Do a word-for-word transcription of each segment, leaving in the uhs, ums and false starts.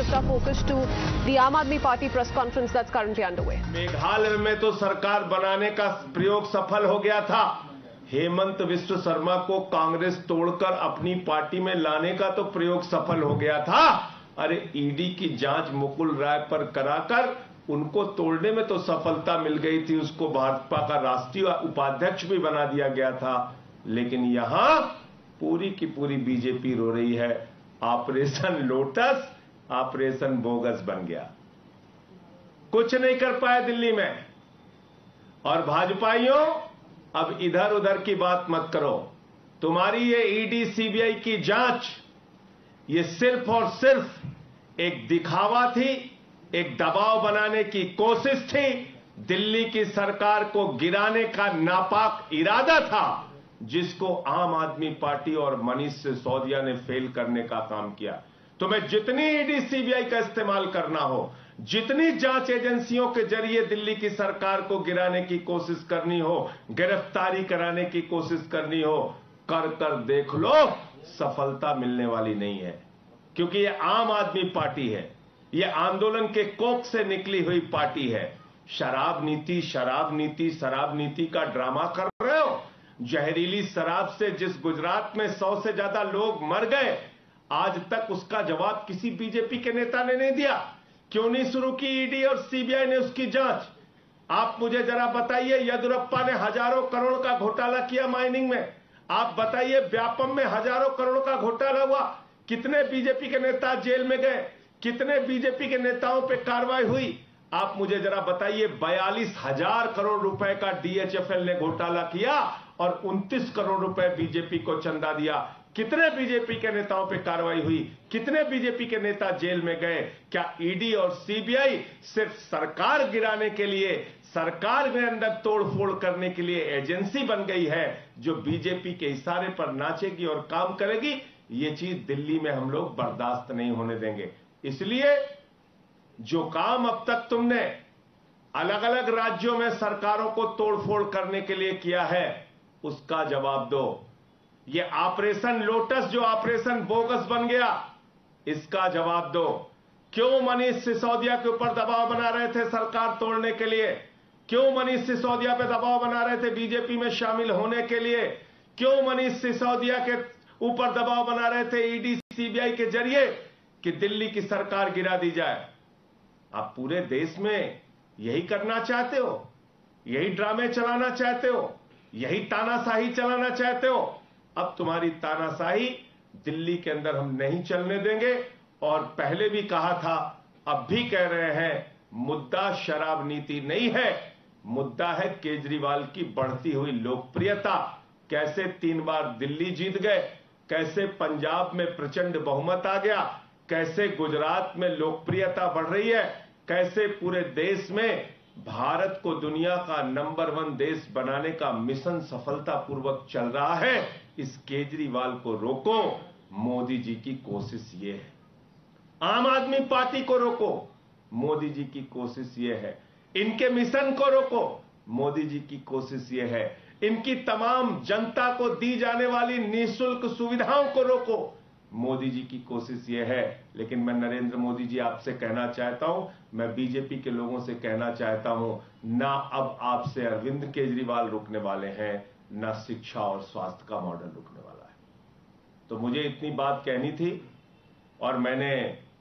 shift our focus to the Aam Aadmi Party press conference that's currently underway. Meghalaya में तो सरकार बनाने का प्रयोग सफल हो गया था। हेमंत विश्व शर्मा को कांग्रेस तोड़कर अपनी पार्टी में लाने का तो प्रयोग सफल हो गया था। अरे ईडी की जांच मुकुल राय पर कराकर उनको तोड़ने में तो सफलता मिल गई थी। उसको भाजपा का राष्ट्रीय उपाध्यक्ष भी बना दिया गया था। लेकिन यहां पूरी की पूरी बीजेपी रो रही है। ऑपरेशन लोटस ऑपरेशन बोगस बन गया। कुछ नहीं कर पाए दिल्ली में। और भाजपाइयों, अब इधर उधर की बात मत करो। तुम्हारी ये ईडी सीबीआई की जांच ये सिर्फ और सिर्फ एक दिखावा थी, एक दबाव बनाने की कोशिश थी। दिल्ली की सरकार को गिराने का नापाक इरादा था, जिसको आम आदमी पार्टी और मनीष सिसोदिया ने फेल करने का काम किया। तुम्हें जितनी ईडी सीबीआई का इस्तेमाल करना हो, जितनी जांच एजेंसियों के जरिए दिल्ली की सरकार को गिराने की कोशिश करनी हो, गिरफ्तारी कराने की कोशिश करनी हो, कर कर देख लो, सफलता मिलने वाली नहीं है। क्योंकि ये आम आदमी पार्टी है, ये आंदोलन के कोख से निकली हुई पार्टी है। शराब नीति शराब नीति शराब नीति का ड्रामा कर रहे हो। जहरीली शराब से जिस गुजरात में सौ से ज्यादा लोग मर गए, आज तक उसका जवाब किसी बीजेपी के नेता ने नहीं दिया। क्यों नहीं शुरू की ईडी और सीबीआई ने उसकी जांच? आप मुझे जरा बताइए, येदियुरप्पा ने हजारों करोड़ का घोटाला किया माइनिंग में। आप बताइए, व्यापम में हजारों करोड़ का घोटाला हुआ, कितने बीजेपी के नेता जेल में गए, कितने बीजेपी के नेताओं पे कार्रवाई हुई? आप मुझे जरा बताइए, बयालीस हजार करोड़ रुपए का डीएचएफएल ने घोटाला किया और उनतीस करोड़ रुपए बीजेपी को चंदा दिया। कितने बीजेपी के नेताओं पे कार्रवाई हुई? कितने बीजेपी के नेता जेल में गए? क्या ईडी और सीबीआई सिर्फ सरकार गिराने के लिए, सरकार में अंदर तोड़फोड़ करने के लिए एजेंसी बन गई है, जो बीजेपी के इशारे पर नाचेगी और काम करेगी? ये चीज दिल्ली में हम लोग बर्दाश्त नहीं होने देंगे। इसलिए जो काम अब तक तुमने अलग अलग राज्यों में सरकारों को तोड़फोड़ करने के लिए किया है, उसका जवाब दो। ये ऑपरेशन लोटस जो ऑपरेशन बोगस बन गया, इसका जवाब दो। क्यों मनीष सिसोदिया के ऊपर दबाव बना रहे थे सरकार तोड़ने के लिए? क्यों मनीष सिसोदिया पे दबाव बना रहे थे बीजेपी में शामिल होने के लिए? क्यों मनीष सिसोदिया के ऊपर दबाव बना रहे थे ईडी सीबीआई के जरिए कि दिल्ली की सरकार गिरा दी जाए? आप पूरे देश में यही करना चाहते हो? यही ड्रामे चलाना चाहते हो? यही तानाशाही चलाना चाहते हो? अब तुम्हारी तानाशाही दिल्ली के अंदर हम नहीं चलने देंगे। और पहले भी कहा था, अब भी कह रहे हैं, मुद्दा शराब नीति नहीं है, मुद्दा है केजरीवाल की बढ़ती हुई लोकप्रियता। कैसे तीन बार दिल्ली जीत गए, कैसे पंजाब में प्रचंड बहुमत आ गया, कैसे गुजरात में लोकप्रियता बढ़ रही है, कैसे पूरे देश में भारत को दुनिया का नंबर वन देश बनाने का मिशन सफलतापूर्वक चल रहा है। इस केजरीवाल को रोको। मोदी जी की कोशिश ये है। आम आदमी पार्टी को रोको। मोदी जी की कोशिश ये है। इनके मिशन को रोको। मोदी जी की कोशिश ये है। इनकी तमाम जनता को दी जाने वाली निःशुल्क सुविधाओं को रोको। मोदी जी की कोशिश ये है। लेकिन मैं नरेंद्र मोदी जी आपसे कहना चाहता हूं, मैं बीजेपी के लोगों से कहना चाहता हूं, ना अब आपसे अरविंद केजरीवाल रुकने वाले हैं, ना शिक्षा और स्वास्थ्य का मॉडल रुकने वाला है। तो मुझे इतनी बात कहनी थी। और मैंने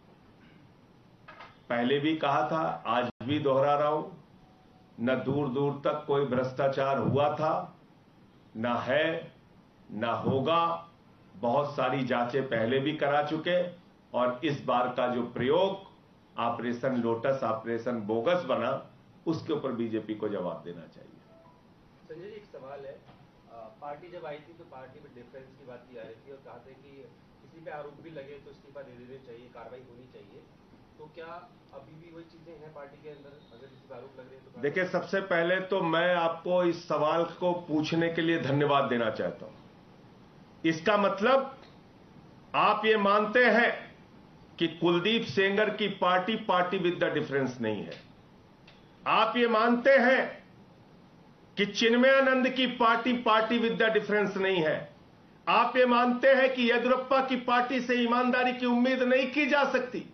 पहले भी कहा था, आज भी दोहरा रहा हूं, न दूर दूर तक कोई भ्रष्टाचार हुआ था, न है, न होगा। बहुत सारी जांचें पहले भी करा चुके। और इस बार का जो प्रयोग ऑपरेशन लोटस ऑपरेशन बोगस बना, उसके ऊपर बीजेपी को जवाब देना चाहिए। संजय जी, एक सवाल है। पार्टी जब आई थी तो पार्टी में डिफरेंस की बात की जा रही थी और कहा था कि किसी पे आरोप भी लगे तो इस्तीफा दे देना चाहिए, कार्रवाई होनी चाहिए। तो क्या अभी भी वही चीजें हैं पार्टी के अंदर? अगर किसी पे आरोप लग रहे हैं तो देखिए, सबसे पहले तो मैं आपको इस सवाल को पूछने के लिए धन्यवाद देना चाहता हूं। इसका मतलब आप ये मानते हैं कि कुलदीप सेंगर की party party with the difference नहीं है। आप ये मानते हैं कि चिन्मयानंद की party party with the difference नहीं है। आप ये मानते हैं कि येदियुरप्पा की पार्टी से ईमानदारी की उम्मीद नहीं की जा सकती।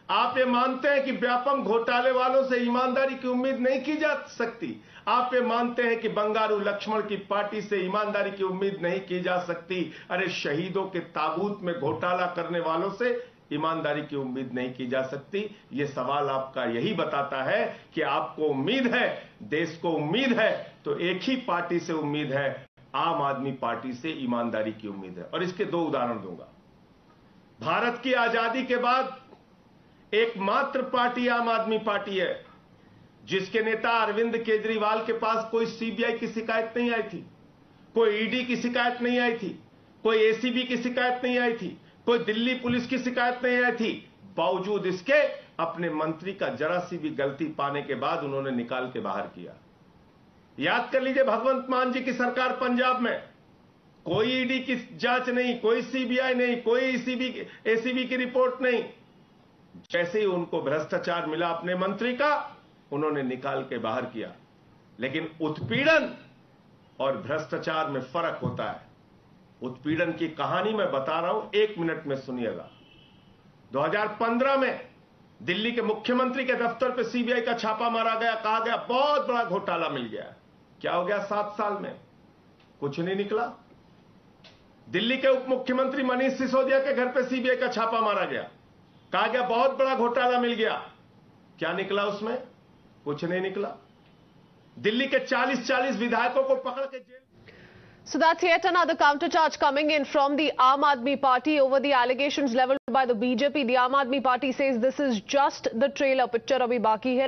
आप ये मानते हैं कि व्यापम घोटाले वालों से ईमानदारी की उम्मीद नहीं की जा सकती? आप ये मानते हैं कि बंगारू लक्ष्मण की पार्टी से ईमानदारी की उम्मीद नहीं की जा सकती? अरे शहीदों के ताबूत में घोटाला करने वालों से ईमानदारी की उम्मीद नहीं की जा सकती? ये सवाल आपका यही बताता है कि आपको उम्मीद है, देश को उम्मीद है, तो एक ही पार्टी से उम्मीद है, आम आदमी पार्टी से ईमानदारी की उम्मीद है। और इसके दो उदाहरण दूंगा। भारत की आजादी के बाद एकमात्र पार्टी आम आदमी पार्टी है जिसके नेता अरविंद केजरीवाल के पास कोई सीबीआई की शिकायत नहीं आई थी, कोई ईडी की शिकायत नहीं आई थी, कोई एसीबी की शिकायत नहीं आई थी, कोई दिल्ली पुलिस की शिकायत नहीं आई थी। बावजूद इसके अपने मंत्री का जरा सी भी गलती पाने के बाद उन्होंने निकाल के बाहर किया। याद कर लीजिए भगवंत मान जी की सरकार पंजाब में, कोई ईडी की जांच नहीं, कोई सीबीआई नहीं, कोई एसीबी एसीबी की रिपोर्ट नहीं। जैसे ही उनको भ्रष्टाचार मिला अपने मंत्री का, उन्होंने निकाल के बाहर किया। लेकिन उत्पीड़न और भ्रष्टाचार में फर्क होता है। उत्पीड़न की कहानी मैं बता रहा हूं, एक मिनट में सुनिएगा। दो हज़ार पंद्रह में दिल्ली के मुख्यमंत्री के दफ्तर पर सीबीआई का छापा मारा गया, कहा गया बहुत बड़ा घोटाला मिल गया। क्या हो गया? सात साल में कुछ नहीं निकला। दिल्ली के उप मुख्यमंत्री मनीष सिसोदिया के घर पर सीबीआई का छापा मारा गया, कहा गया बहुत बड़ा घोटाला मिल गया। क्या निकला उसमें? कुछ नहीं निकला। दिल्ली के चालीस चालीस विधायकों को पकड़ के जेल। So that's yet another countercharge coming in from the Aam Aadmi Party over the allegations leveled by the B J P. The Aam Aadmi Party says this is just the trailer. Picture abhi baki hai.